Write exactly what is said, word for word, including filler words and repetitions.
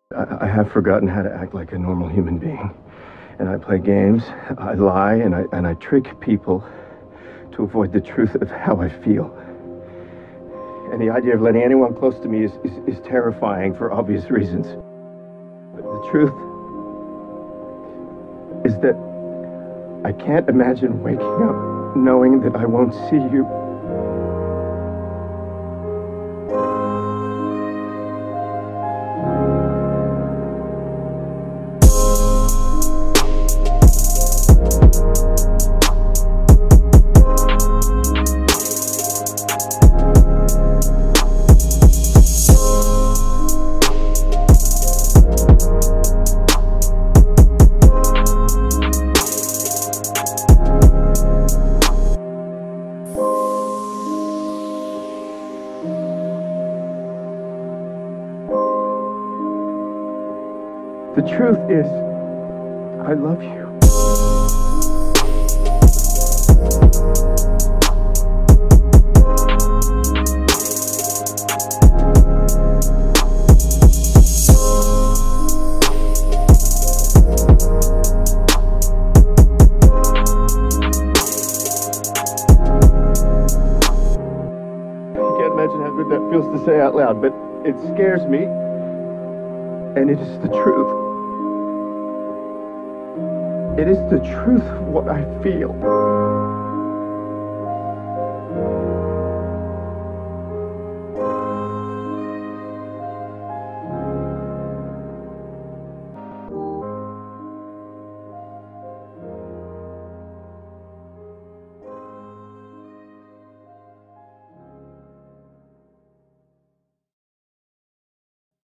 I, I have forgotten how to act like a normal human being. And I play games, I lie, and I, and I trick people to avoid the truth of how I feel. And the idea of letting anyone close to me is, is, is terrifying for obvious reasons. But the truth is that I can't imagine waking up knowing that I won't see you. The truth is, I love you. I can't imagine how good that feels to say out loud, but it scares me, and it is the truth. It is the truth of what I feel.